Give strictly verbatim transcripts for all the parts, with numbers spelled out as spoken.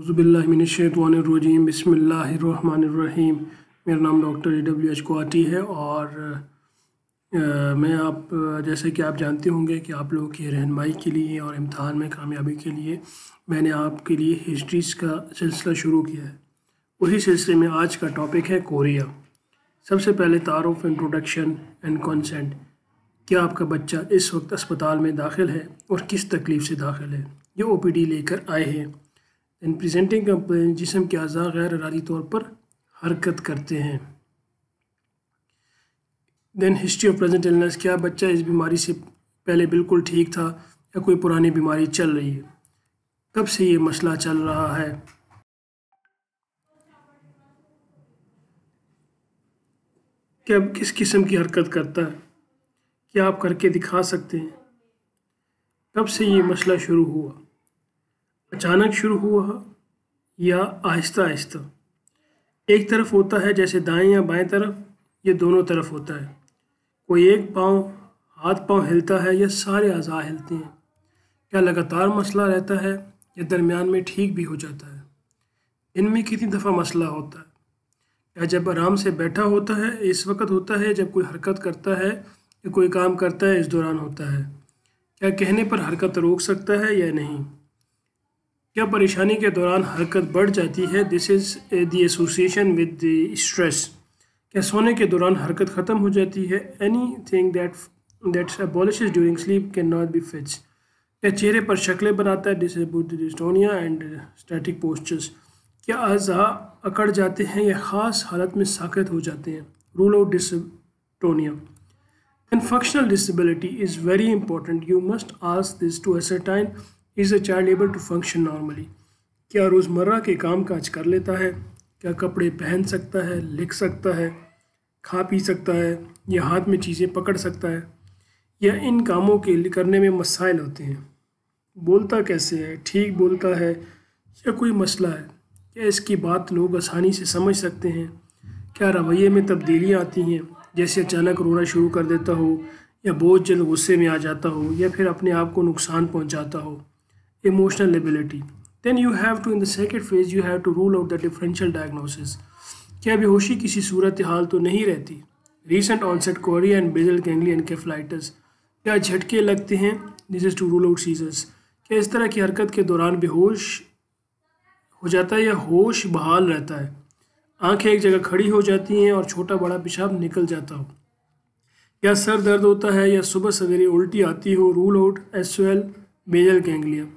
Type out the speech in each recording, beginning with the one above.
औज़ुबिल्लाहिमिनश्शैतानिर्रजीम बिस्मिल्लाहिर्रहमानिर्रहीम। मेरा नाम डॉक्टर ए डब्ल्यू एच कोआटी है और आ, मैं आप जैसे कि आप जानते होंगे कि आप लोगों की रहनुमाई के लिए और इम्तहान में कामयाबी के लिए मैंने आपके लिए हिस्ट्रीज़ का सिलसिला शुरू किया है। उसी सिलसिले में आज का टॉपिक है कोरिया। सबसे पहले तारुफ, इंट्रोडक्शन एंड कंसेंट। क्या आपका बच्चा इस वक्त अस्पताल में दाखिल है और किस तकलीफ़ से दाखिल है, ये ओ पी डी लेकर आए हैं। इन प्रेजेंटिंग कंप्लेन, जिस्म के अज़ा गैर इरादी तौर पर हरकत करते हैं। Then history of present illness. क्या बच्चा इस बीमारी से पहले बिल्कुल ठीक था या कोई पुरानी बीमारी चल रही है, कब से ये मसला चल रहा है। क्या किस किस्म की हरकत करता है, क्या आप करके दिखा सकते हैं। कब से ये मसला शुरू हुआ, अचानक शुरू हुआ या आहिस्ता आहिस्ता। एक तरफ होता है जैसे दाएं या बाएं तरफ, ये दोनों तरफ होता है। कोई एक पाँव हाथ पाँव हिलता है या सारे अज़ा हिलते हैं। क्या लगातार मसला रहता है या दरमियान में ठीक भी हो जाता है। इनमें कितनी दफ़ा मसला होता है। क्या जब आराम से बैठा होता है इस वक्त होता है, जब कोई हरकत करता है या कोई काम करता है इस दौरान होता है। क्या कहने पर हरकत रोक सकता है या नहीं। क्या परेशानी के दौरान हरकत बढ़ जाती है, this is the association with the stress. क्या सोने के दौरान हरकत ख़त्म हो जाती है, anything that that's abolishes during sleep can not be fixed. क्या चेहरे पर शक्लें बनाता है, this is dystonia and static postures. क्या अज़ा अकड़ जाते हैं या ख़ास हालत में साकत हो जाते हैं, rule out dystonia. And functional disability is very important, you must ask this to ascertain is a child able to function normally. क्या रोज़मर्रा के काम काज कर लेता है, क्या कपड़े पहन सकता है, लिख सकता है, खा पी सकता है या हाथ में चीज़ें पकड़ सकता है, या इन कामों के करने में मसाइल होते हैं। बोलता कैसे है, ठीक बोलता है या कोई मसला है। क्या इसकी बात लोग आसानी से समझ सकते हैं। क्या रवैये में तब्दीलियाँ आती हैं, जैसे अचानक रोना शुरू कर देता हो या बहुत जल्द गुस्से में आ जाता हो या फिर अपने आप को नुकसान पहुंचाता हो। Emotional lability. Then you have to in the second phase you have to rule out the differential diagnosis. क्या बेहोशी किसी सूरत हाल तो नहीं रहती। Recent onset chorea and basal ganglion encephalitis. क्या झटके लगते हैं, this is to rule out seizures. क्या इस तरह की हरकत के दौरान बेहोश हो जाता है या होश बहाल रहता है। आंखें एक जगह खड़ी हो जाती हैं और छोटा बड़ा पेशाब निकल जाता हो। क्या सर दर्द होता है या सुबह सवेरे उल्टी आती हो, rule out as well basal ganglia.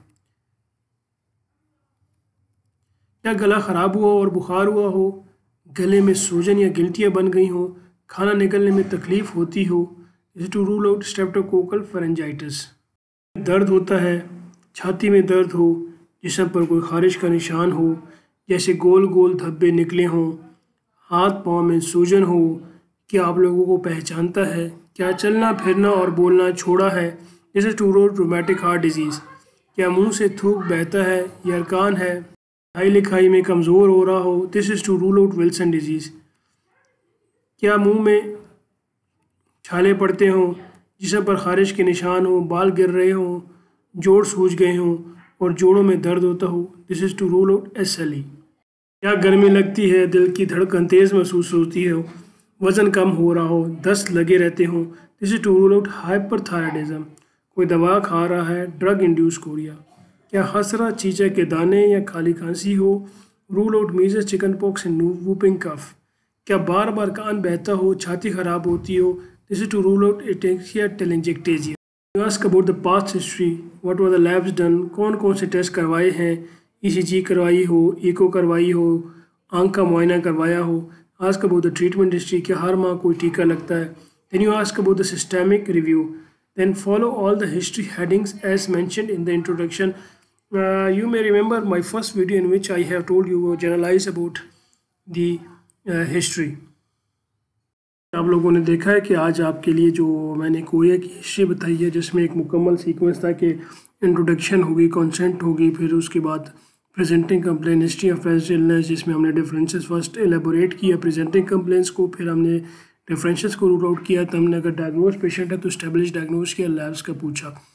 क्या गला ख़राब हुआ और बुखार हुआ हो, गले में सूजन या गिल्टियाँ बन गई हो, खाना निकलने में तकलीफ़ होती हो, is to rule out streptococcal pharyngitis. दर्द होता है, छाती में दर्द हो, जिस्म पर कोई खारिश का निशान हो, जैसे गोल गोल धब्बे निकले हों, हाथ पाँव में सूजन हो। क्या आप लोगों को पहचानता है। क्या चलना फिरना और बोलना छोड़ा है, this is to rule rheumatic heart disease. क्या मुंह से थूक बहता है या अरकान है, पढ़ाई लिखाई में कमज़ोर हो रहा हो, this is to rule out Wilson disease. क्या मुंह में छाले पड़ते हों, जिसम पर खारिश के निशान हो, बाल गिर रहे हों, जोड़ सूज गए हों और जोड़ों में दर्द होता हो, this is to rule out S L E. क्या गर्मी लगती है, दिल की धड़कन तेज़ महसूस होती हो, वज़न कम हो रहा हो, दस्त लगे रहते हों, this is to rule out hyperthyroidism. कोई दवा खा रहा है, ड्रग इंड्यूस कोरिया। क्या हसरा, चीचा के दाने या खाली खांसी हो, rule out measles, chicken pox and whooping cough. क्या बार बार कान बहता हो, छाती खराब होती हो, this is to rule out ataxia telangiectasia. You ask about the past history, what were the labs done, कौन कौन से टेस्ट करवाए हैं, ई सी जी करवाई हो, इको करवाई हो, आंख का मुआयना करवाया हो। Ask about the treatment history, क्या हर माह कोई टीका लगता है। Then you ask about the systemic review, then follow all the history headings as mentioned in the introduction. Uh, you may remember my first video in which I have told you generalize about the uh, history. आप लोगों ने देखा है कि आज आपके लिए जो मैंने कोरिया की हिस्ट्री बताई है, जिसमें एक मुकम्मल सीक्वेंस था कि इंट्रोडक्शन होगी, कॉन्सेंट होगी, फिर उसके बाद presenting complaint, history of present illness, जिसमें हमने डिफरेंसेस फर्स्ट एलेबोरेट किया प्रेजेंटिंग कंप्लेंट्स को, फिर हमने डिफरेंसेस को रूल आउट किया, तो हमने अगर डायग्नोज पेशेंट है तो स्टेब्लिश डायग्नोज किया, लैब्स का पूछा।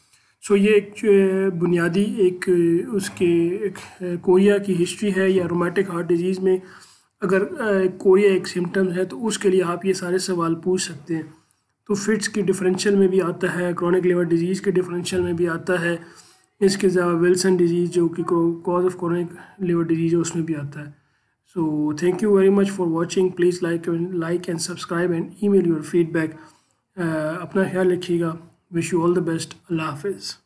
سو یہ ایک بنیادی ایک اس کے ایک کوریا کی ہسٹری ہے، یا رومیٹک ہارٹ ڈیزیز میں اگر کوریا ایک سمٹم ہے تو اس کے لیے آپ یہ سارے سوال پوچھ سکتے ہیں۔ تو فٹس کی ڈفرینشیل میں بھی آتا ہے، کرونک لیور ڈیزیز کے ڈفرینشیل میں بھی آتا ہے، اس کے علاوہ ولسن ڈیزیز جو کہ cause of chronic liver disease ہے اس میں بھی آتا ہے۔ So thank you very much for watching, please like like and subscribe and email your feedback. اپنا خیال رکھیے گا، wish you all the best, اللہ حافظ۔